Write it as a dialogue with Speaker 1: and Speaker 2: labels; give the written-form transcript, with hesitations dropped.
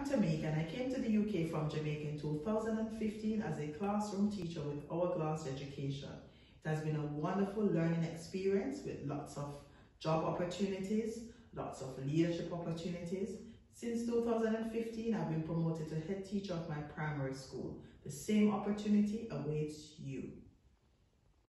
Speaker 1: I'm Tameka and I came to the UK from Jamaica in 2015 as a classroom teacher with Hourglass Education. It has been a wonderful learning experience with lots of job opportunities, lots of leadership opportunities. Since 2015, I've been promoted to head teacher of my primary school. The same opportunity awaits you.